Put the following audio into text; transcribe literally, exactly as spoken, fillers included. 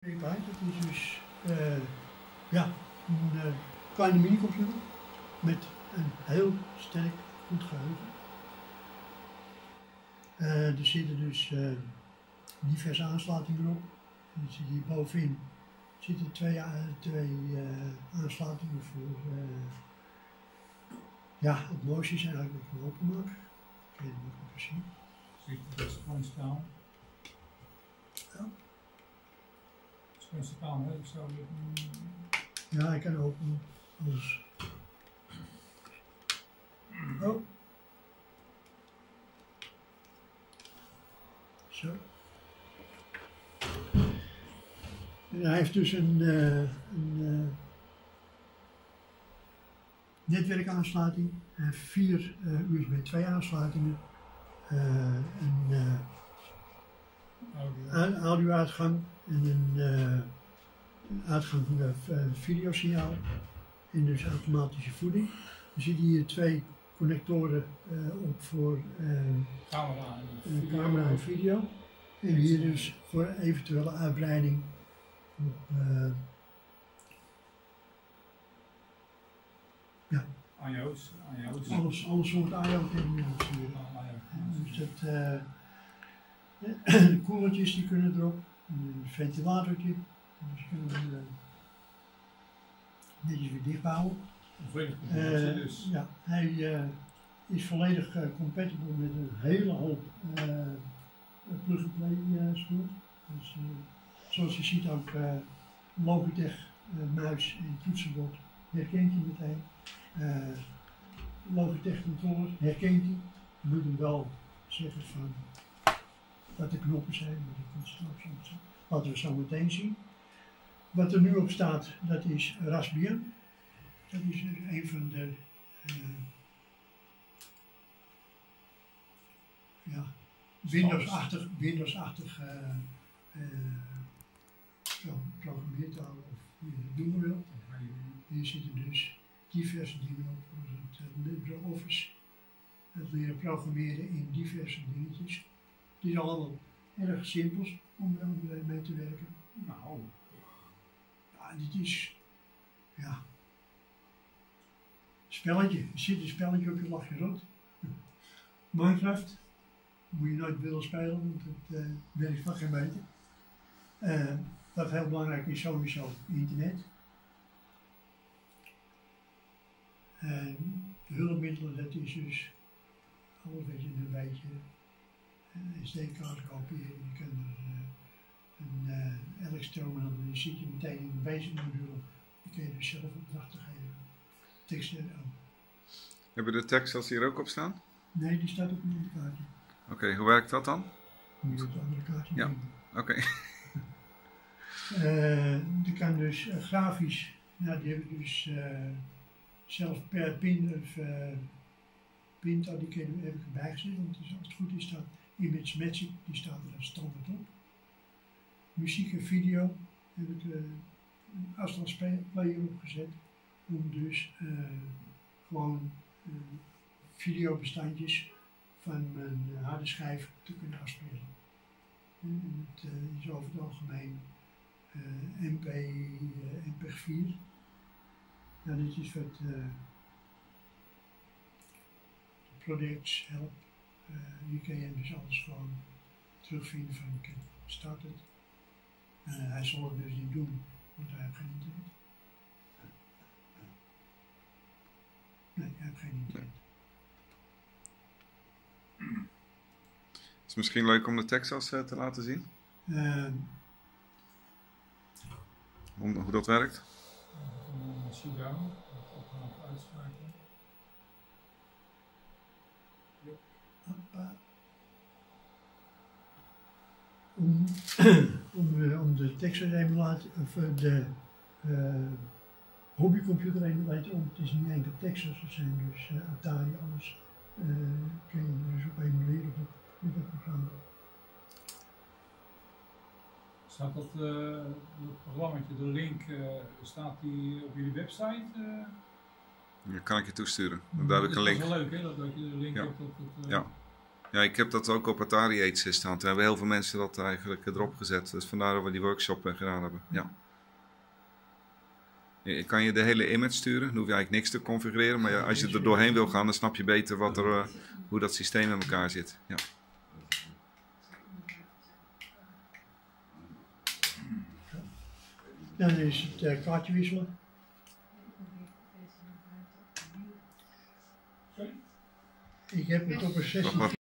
Dat is dus uh, ja, een uh, kleine minicomputer met een heel sterk goed geheugen. Uh, er zitten dus uh, diverse aansluitingen op. En zit hier bovenin zitten twee, uh, twee uh, aansluitingen voor. Uh, ja, het mooiste is eigenlijk dat ik hem openmaak. Ik kan je hem ook even zien. Zit je best gewoon staan? Ja. Gewoon staan, hè? Ik zou je... Ja, ik kan openen. Alles. Oh. Zo. En hij heeft dus een, uh, een uh, netwerkaansluiting. Hij heeft vier uh, U S B twee aansluitingen. Uh, een uh, audio. audio-uitgang en een uh, uitgang van de uh, videosignaal. En dus automatische voeding. Er zitten hier twee connectoren uh, op voor uh, camera, en camera en video. En hier dus voor eventuele uitbreiding op uh, ja. I O S. Alles, alles soort I O-terminals hier. Ah, ja. Dus dat, uh, de koelertjes die kunnen erop, een ventilatortje, dus je kunt hem uh, netjes weer dichtbouwen. Volledig Uh, dus. ja, hij uh, is volledig uh, compatible met een hele hoop uh, plug-and-play uh, spul. Dus, uh, zoals je ziet ook uh, Logitech uh, muis en toetsenbord herkent hij meteen. Uh, Logitech controller herkent hij. Je moet hem wel zeggen van dat er knoppen zijn, maar dat komt straks op. Laten we zo meteen zien. Wat er nu op staat, dat is Raspbian. Dat is een van de uh, ja, Windows-achtig Windows-achtig uh, uh, programmeertalen, of hoe je dat noemen wil. Hier zitten dus diverse dingen op, zoals het uh, LibreOffice, het leren programmeren in diverse dingetjes. Het is allemaal erg simpel om er mee te werken. Nou, ja, dit is, ja, spelletje. Er zit een spelletje op je lachje rot. Minecraft moet je nooit willen spelen, want het uh, werkt van geen meter. Uh, wat heel belangrijk is, sowieso internet. En de hulpmiddelen, dat is dus alles wat je een beetje een S D-kaart kopiëren. Je kan er uh, een uh, elektroom en dan zit je meteen in de basic module. Dan kun je dus zelf opdrachten geven. Teksten aan. Hebben de tekstels hier ook op staan? Nee, die staat op een ander kaartje. Oké, okay, hoe werkt dat dan? Moet je op het andere kaartje ja, oké. Okay. uh, je kan dus uh, grafisch, nou die heb ik dus uh, zelf per pin of uh, pinto, die heb ik erbij gezet, want als het goed is staat Image Magic, die staat er standaard op. Muziek en video heb ik uh, een afstandsplayer opgezet, om dus uh, gewoon uh, videobestandjes van mijn uh, harde schijf te kunnen afspelen. En het uh, is over het algemeen uh, M P, uh, M P vier. Nou, dit is wat uh, projects help. Uh, hier kun je dus alles gewoon terugvinden van ik start het. Uh, hij zal het dus niet doen, want hij heeft geen internet. Nee, hij heeft geen internet. Het is misschien leuk om de tekstels uh, te laten zien. Uh, hoe, hoe dat werkt. Een shutdown, opgave uitschakelen. Om, om, uh, om de Texas-emulator, of uh, de uh, hobbycomputer-emulator, het is niet enkel Texas, het zijn dus uh, Atari, alles uh, kun je dus op emuleren op, met dat programma. Staat dat, uh, dat programmaatje, de link, uh, staat die op jullie website? Uh? Dat kan ik je toesturen. Daar heb ik een link. Dat is wel leuk hè, dat, dat je de link ja. hebt op het... Uh, ja. Ja, ik heb dat ook op Atari Aids staan. Toen hebben heel veel mensen dat eigenlijk erop gezet. Dus vandaar dat we die workshop gedaan hebben. Ja. Je kan je de hele image sturen, dan hoef je eigenlijk niks te configureren. Maar ja, als je er doorheen wil gaan, dan snap je beter wat er, uh, hoe dat systeem in elkaar zit. Ja. Dan is het uh, kaartje wisselen. Ik heb het op een sessie.